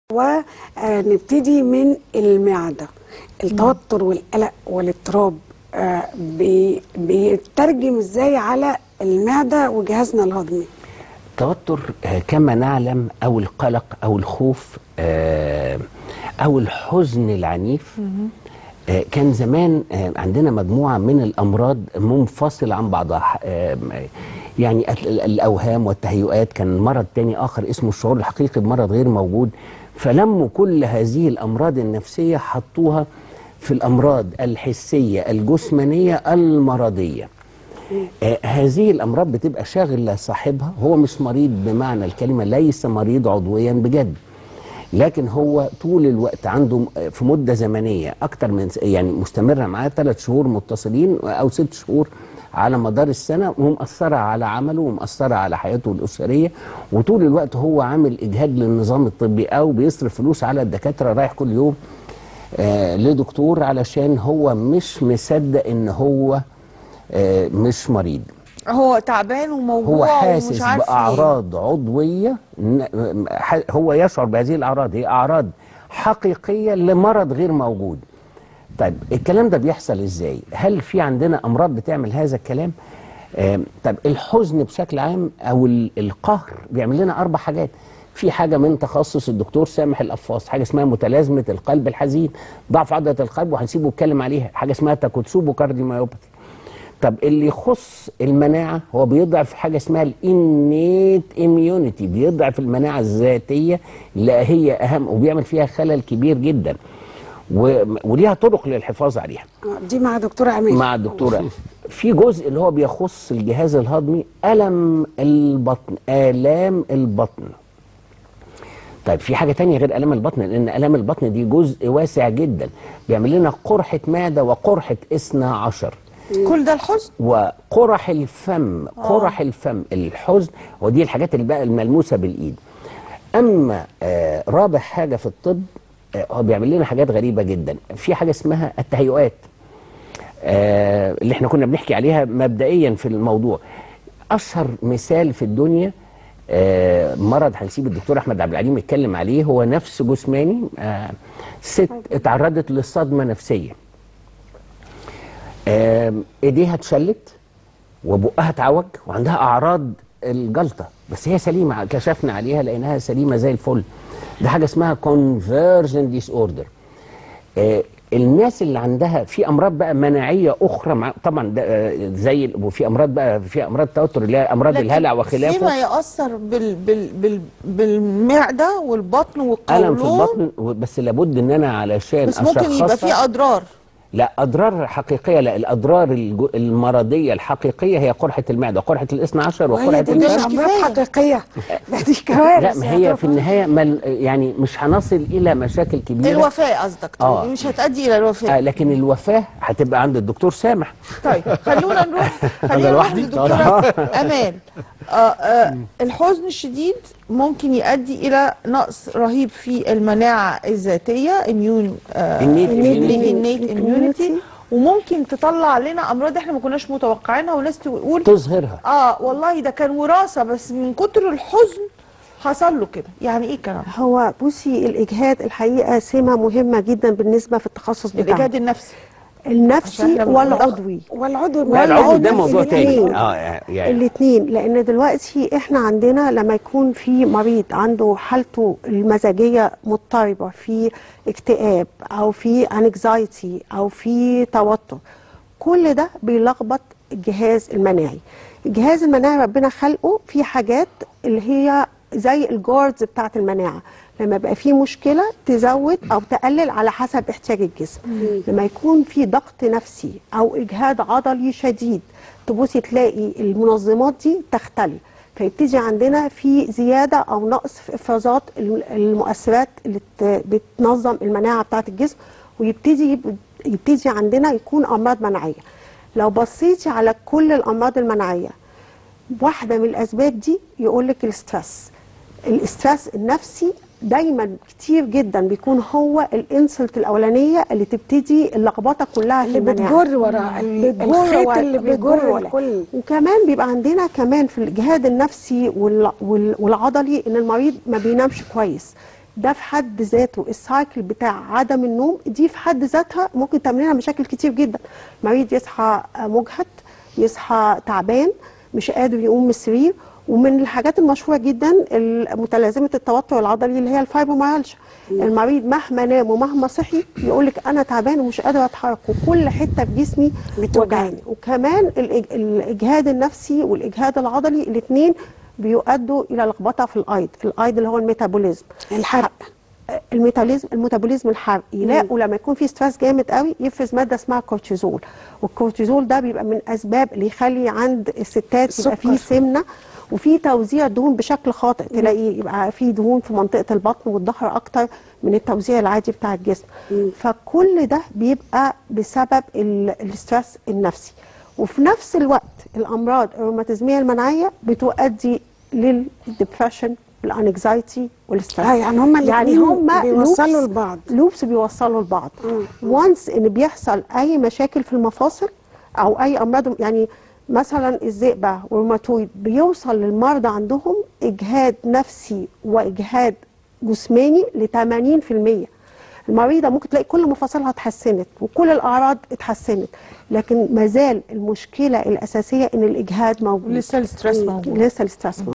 ونبتدي من المعدة. التوتر والقلق والاضطراب بيترجم ازاي على المعدة وجهازنا الهضمي؟ التوتر كما نعلم او القلق او الخوف او الحزن العنيف. كان زمان عندنا مجموعة من الأمراض منفصلة عن بعضها، يعني الأوهام والتهيؤات كان مرض تاني آخر اسمه الشعور الحقيقي بمرض غير موجود، فلموا كل هذه الأمراض النفسية حطوها في الأمراض الحسية الجسمانية المرضية. هذه الأمراض بتبقى شاغلة صاحبها، هو مش مريض بمعنى الكلمة، ليس مريض عضويا بجد، لكن هو طول الوقت عنده في مدة زمنية أكتر من يعني مستمرة معاه 3 شهور متصلين أو 6 شهور على مدار السنة، ومأثرة على عمله ومأثرة على حياته الأسرية، وطول الوقت هو عامل إجهاد للنظام الطبي أو بيصرف فلوس على الدكاترة، رايح كل يوم لدكتور علشان هو مش مصدق إن هو مش مريض، هو تعبان وموجوع هو حاسس ومش عارف بأعراض عضوية، هو يشعر بهذه الأعراض، هي أعراض حقيقية لمرض غير موجود. طيب الكلام ده بيحصل إزاي؟ هل في عندنا أمراض بتعمل هذا الكلام؟ طيب الحزن بشكل عام أو القهر بيعمل لنا 4 حاجات. في حاجة من تخصص الدكتور سامح القفاص، حاجة اسمها متلازمة القلب الحزين، ضعف عضلة القلب، وهنسيبه يتكلم عليها، حاجة اسمها تاكوتسوبو كارديوميوباثي. طب اللي يخص المناعة هو بيضعف حاجة اسمها الانيت اميونيتي، بيضعف المناعة الذاتية اللي هي أهم، وبيعمل فيها خلل كبير جدا، وليها طرق للحفاظ عليها. دي مع دكتورة أمير. مع الدكتورة. في جزء اللي هو بيخص الجهاز الهضمي، ألم البطن، آلام البطن. طيب في حاجة تانية غير آلام البطن، لأن آلام البطن دي جزء واسع جدا، بيعمل لنا قرحة معدة وقرحة إثنى عشر. كل ده الحزن؟ وقرح الفم، قرح الفم، الحزن، ودي الحاجات اللي بقى الملموسة بالإيد. أما رابع حاجة في الطب، هو بيعمل لنا حاجات غريبة جدا. في حاجة اسمها التهيؤات، اللي احنا كنا بنحكي عليها مبدئيا في الموضوع. أشهر مثال في الدنيا مرض هنسيب الدكتور أحمد عبد العليم يتكلم عليه، هو نفس جسماني، ست اتعرضت لصدمة نفسية، ايديها اتشلت وبقها اتعوج وعندها اعراض الجلطه، بس هي سليمه، كشفنا عليها لقيناها سليمه زي الفل. ده حاجه اسمها كونفرجن ديس اوردر. الناس اللي عندها في امراض بقى مناعيه اخرى طبعا ده زي، وفي امراض بقى، في امراض توتر اللي هي امراض الهلع وخلافه. فيما ياثر بالمعده والبطن والقولون، الم في البطن، بس لابد ان انا علشان بس ممكن يبقى في اضرار. لا، أضرار حقيقية، لا، الأضرار المرضية الحقيقية هي قرحة المعدة، قرحة الاثنى عشر، وقرحة الفم. مش أمراض حقيقية، دي كوارث. لا، ما هي في النهاية يعني مش هنصل إلى مشاكل كبيرة. الوفاة قصدك؟ مش هتؤدي إلى الوفاة. لكن الوفاة هتبقى عند الدكتور سامح. طيب خلونا نروح للدكتورة أمال. الحزن الشديد ممكن يؤدي إلى نقص رهيب في المناعة الذاتية، innate immunity، وممكن تطلع لنا أمراض احنا ما كناش متوقعينها، وناس تقول تظهرها والله ده كان وراثة، بس من كتر الحزن حصل له كده. يعني ايه الكلام؟ هو بصي، الإجهاد الحقيقة سمة مهمة جدا بالنسبة في التخصص بتاعنا. الإجهاد النفسي والعضوي. والعضوي ده موضوع تاني. يعني الاثنين، لان دلوقتي احنا عندنا لما يكون في مريض عنده حالته المزاجيه مضطربه، في اكتئاب او في انكزايتي او في توتر، كل ده بيلخبط الجهاز المناعي. الجهاز المناعي ربنا خلقه في حاجات اللي هي زي الجاردز بتاعت المناعه، لما يبقى في مشكلة تزود أو تقلل على حسب احتياج الجسم. لما يكون في ضغط نفسي أو إجهاد عضلي شديد، تبصي تلاقي المنظمات دي تختل، فيبتدي عندنا في زيادة أو نقص في إفرازات المؤثرات اللي بتنظم المناعة بتاعة الجسم، ويبتدي عندنا يكون أمراض مناعية. لو بصيتي على كل الأمراض المناعية، واحدة من الأسباب دي يقولك الاسترس النفسي دايما كتير جدا بيكون هو الانسلت الاولانيه اللي تبتدي اللخبطه كلها في المناعه، بتجر ورا الخيط اللي بيجر الكل. وكمان بيبقى عندنا كمان في الجهاد النفسي والعضلي ان المريض ما بينامش كويس، ده في حد ذاته السايكل بتاع عدم النوم دي في حد ذاتها ممكن تعمل لنا مشاكل كتير جدا. المريض يصحى مجهد، يصحى تعبان، مش قادر يقوم من السرير. ومن الحاجات المشهوره جدا متلازمه التوتر العضلي اللي هي الفايبروميالجيا. المريض مهما نام ومهما صحي يقول لك انا تعبان ومش قادر اتحرك وكل حته في جسمي بتوجعني. وكمان الاجهاد النفسي والاجهاد العضلي الاثنين بيؤدوا الى لخبطه في الايض اللي هو الميتابوليزم، الحرق، الميتابوليزم الحرقي. يلاقوا لما يكون في ستريس جامد قوي يفرز ماده اسمها كورتيزول، والكورتيزول ده بيبقى من اسباب اللي يخلي عند الستات يبقى فيه سمنه وفي توزيع دهون بشكل خاطئ. تلاقي يبقى في دهون في منطقه البطن والظهر اكتر من التوزيع العادي بتاع الجسم. فكل ده بيبقى بسبب الاسترس النفسي. وفي نفس الوقت الامراض الروماتيزميه المناعيه بتؤدي للدبريشن والانكزايتي والستريس. يعني هما الاثنين بيوصلوا لبعض، لوبس بيوصلوا لبعض. وانس ان بيحصل اي مشاكل في المفاصل او اي امراض، يعني مثلا الذئبه والروماتويد بيوصل للمرضى عندهم اجهاد نفسي واجهاد جسماني ل 80%. المريضه ممكن تلاقي كل مفاصلها اتحسنت وكل الاعراض اتحسنت، لكن ما زال المشكله الاساسيه ان الاجهاد موجود، لسه الستريس موجود. لسه الستريس موجود.